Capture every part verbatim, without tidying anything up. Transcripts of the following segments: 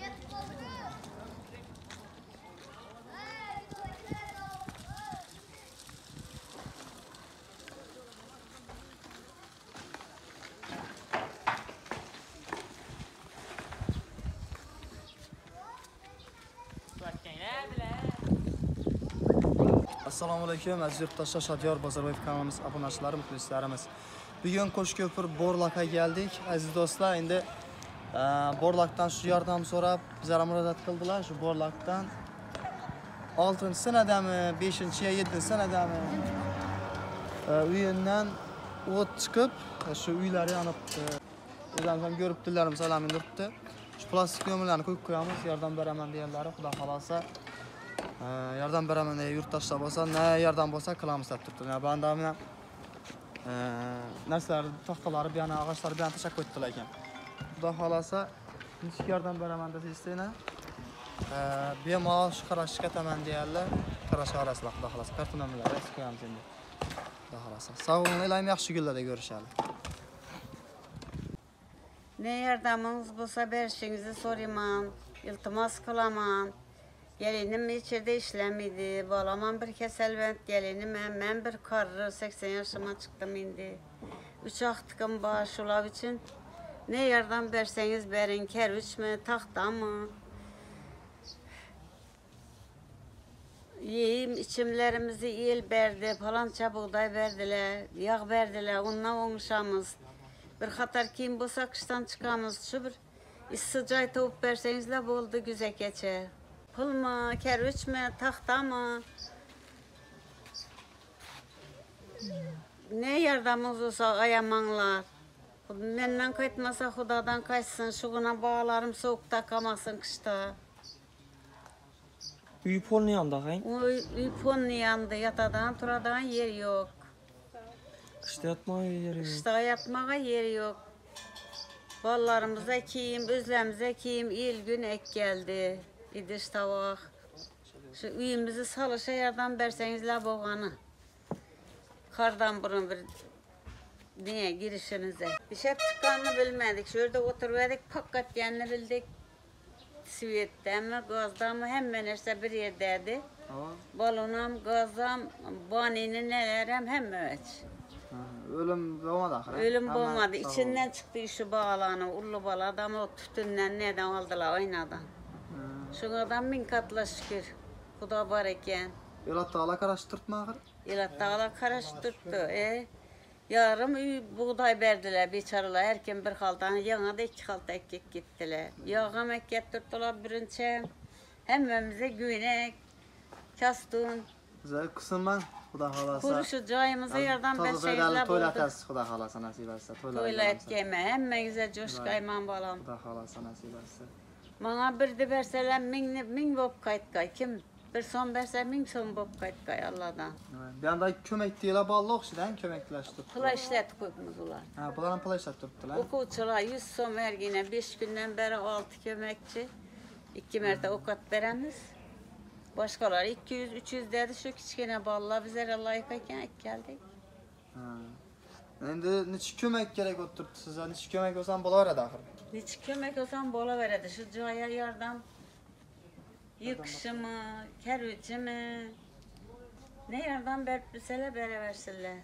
Assalomu alaykum aziz yurtdoshlar, Shadyor Bozorboyev kanalimiz obunachilari, muxlislarimiz. Bugun Qo'shko'pir Borlaqqa keldik. Aziz do'stlar, endi Borlaqdan shu yordam so'rab bizlarga murojaat qildilar. Shu Borlaqdan oltinchi sanadami, beshinchi yo yettinchi sanadami uyindan o't chiqib, shu uylari yonibdi. O'zimiz ham ko'ribdilarimiz, alamin turibdi. Shu plastik yo'mlarni qo'yib qo'yamiz, yordam beraman deganlar, xudo xolasa yordam beraman degan yurtdoshlar bo'lsa, ne yordam bo'lsa qilamiz deb turibdi. Yani banda bilan narsalar, to'xtalari, bu yana ağaçlar bilan tashab qo'yibdilar ekan. Xudo xolasa nechta yordam beraman desanglar, bemalol shu qarashga ketaman deganlar, qarashga qarasizlar xudo xolasa. Kartonalarni qo'yamiz endi. Xudo xolasa. Sog' bo'linglar, yaxshi kunlarda ko'rishamiz. Ne yordamınız bo'lsa berishingizni so'rayman, iltimos qilaman. Gelinim içeride işlemiydi. Balaman bir keselvent gelinim. Ben bir karrı seksen yaşıma çıktım indi. Üç aktıkım var şulav için. Ne yardım verseniz verin. Kerüç mü, tahta mı? Yiyim içimlerimizi il verdi. Falanca buğday verdiler. Yağ verdiler. Onunla olmuşamız. Bir hatar kim bulsa kıştan çıkamız. Şu bir sıcay tavuk verseniz de oldu güzel geçer. Pul mu, kerüç mü, tahta mı? Ne yardımınız olsa ayamanlar. Menden kayıtmasa Xudadan kaçsın. Şuna bağlarım soğukta kamasın kışta. Uy polni yandı ağayın? Uy polni yandı. Yatadan turadan yer yok. Kışta yatmağa yeri yok. Kışta yatmağa yer yok. Ballarımıza kiyim, özlerimize kiyim, il gün ek geldi. İdiş tavak. Şu uyumuzu salışa yardım versenizler boğanı. Kardan burun bir niye girişimize. Bir şey çıkanını bilmedik. Şurada oturuverdik, pakat yanını bildik. Sivette mi, gazda mı hemen işte bir yerdeydi. Balonam, gazam, banini nelerim hem öç. Ölüm olmadı ahire. Ölüm olmadı. İçinden çıktı işi bağlanı. Ullu bal adamı o tütünden neden aldılar oynadan. Şu adam bin katla şükür. Xuda var eken. Elat dağla karıştırtma ahir? Elat dağla karıştırdı. E, yarım buğday verdiler biçarılar. Erken bir haldan yana da iki halda ekmek gittiler. Yağım ekmek tuttular birinci. Hemmemize güvenek, kastun. Güzel kısım ben. Xuda xolasa. Kuruşu cayımıza yardım verseyizler to'yla bo'ldi. atasiz, Xudo xolasa nasib etsa. To'yla etgayman, hammangize coşkayman balam. Xudo xolasa nasib etsa. Bana bir de verseler ming ming bo'lib qaytgay. Kim bir son verse ming son bo'lib qaytgay Allah'dan. Bir anda kömek deyilib ballı oxşidan kömeklashtirib. Pula ishlatib qo'yibmiz ular. Ha, bular ham pula ishlatib turibdilar. O'quvchilar yüz so'm vergine besh kundan beri olti kömekçi. ikki marta ovqat beramiz. Başkalar ikki yuz uch yuz dedi şu kichkina bolalar bizlarga loyiq ekan keldik. Ha. Endi necha kömek kerak bo'lib turibdi sizga? Necha kömek bo'lsam bo'laveradi axir. Necha kömek olsam bo'laveradi. Shu joyga yordam yıkışımı, kerücümü ne yardım berip bilseler beraversinler.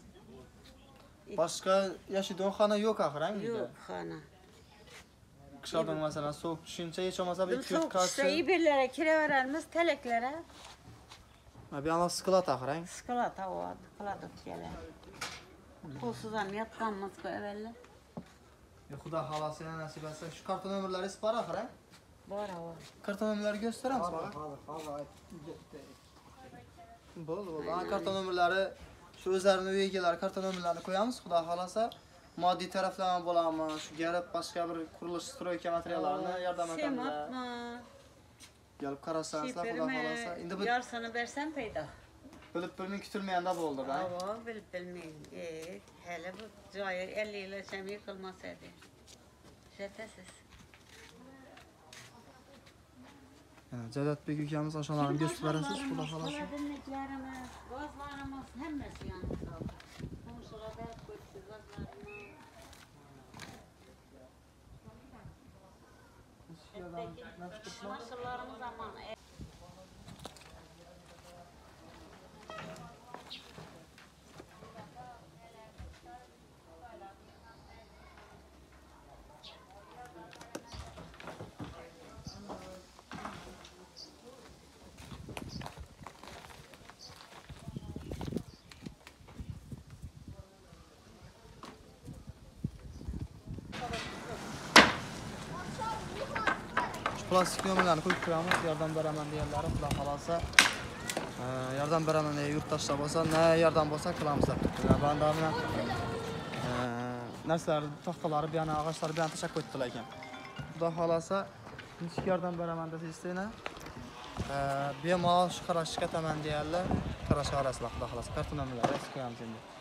Başka yaşadığın xona yok axir, ha? Yok xona. Kışladın mesela soğuk düşünce hiç olmasa bir iki üç Soğuk karşı. işte iyi birlere kire vererimiz teleklere. Bir anda sıkılat axir, ha? Sıkılata o adı, sıkılata gele. Pulsuzdan yatkanmız bu evvelle. Xudo xolasa nasib etsa şu karton ömürleri var axir, ha? Var var. Karton ömürleri gösteramiz bana. Bol bol. Ha, karton ömürleri şu özlerini üyegeler karton ömürlerini koyamız. Xudo xolasa maddi taraflama bo'ladimi? Şu garib başka bir qurilish stroyka materiallarını yardım etamiz. Semat mı? Gelip karasanslar Xudo xolasa. Endi bu yarısını versen peyda. bilib bilmay kutilmaganda bo'ldi, ha? Ava bilib bilmeyin. E, hele bu joyi elli yıl yaşam yıkılmasaydı. Şetesiz. Cevdet Bey ülkemiz aşağılarını gösteririz. Xudo xolasa. Dinleklerimiz, gazlarımız hemmesi yandı kaldı. Komşular da hep koydu gazlarını. Çamaşırlarımız aman. Plastik nömrələrini qoyub qoyamız, yardım verəmən deyərləri, xuda xalasa. E, yardım verəmən deyə yurttaşlar bolsa, nə yardım bolsa qılamızlar. Yəni, ben daha bilən e, nərsələri, taxtaları, bir yana, ağaçları bir yana təşəkkür etdilər ikən. Xuda xalasa, nişik yardım verəmən də istəyinə. E, bir maaş, qaraşıqət əmən deyərlər, qaraşıq arasılar, xuda xalasa. Kartın nömrələri, qoyamız indi.